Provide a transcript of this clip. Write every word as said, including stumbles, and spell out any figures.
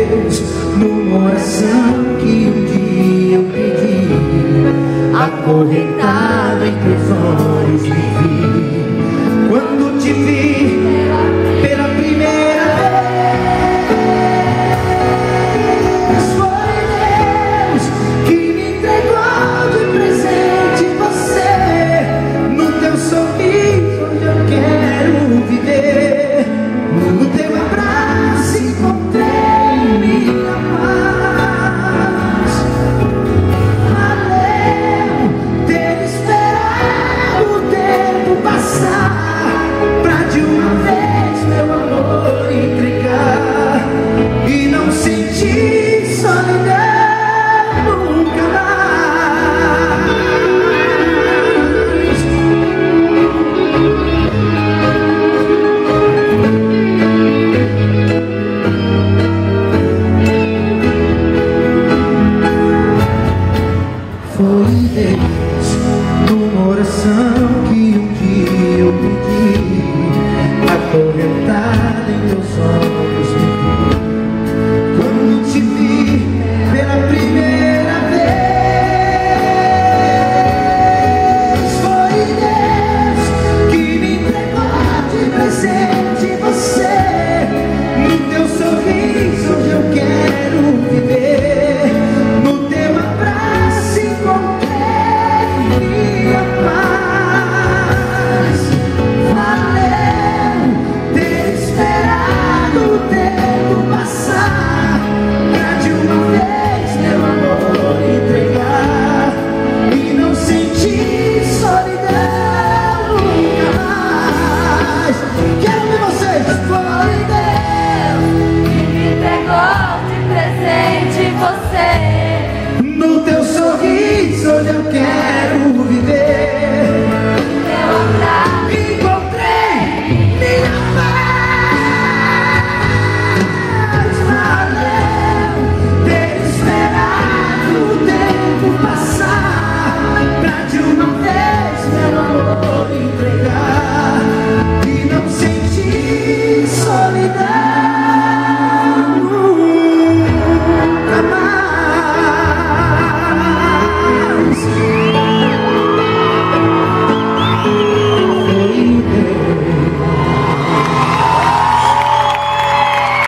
Deus, numa oração que um dia eu pedi, acorrentado em teus olhos me vi. Quando te vi pela primeira vez, foi Deus que me entregou de presente você. No teu sorriso onde eu quero viver, no teu abraço encontrei minha paz. Valeu ter esperado o tempo passar pra de uma vez meu amor entregar e não sentir solidão nunca mais. Foi Deus, numa oração que um dia eu pedi, acorrentada em teus olhos me vi. Quando te vi pela primeira vez, foi Deus que me entregou de presente você. No teu sorriso onde eu quero viver, no teu abraço encontrei minha paz. Valeu ter esperado o tempo passar pra de uma vez meu amor entregar e não sentir solidão nunca mais. Quero ver vocês. Foi Deus que me entregou de presente você. no teu sorriso onde eu quero viver.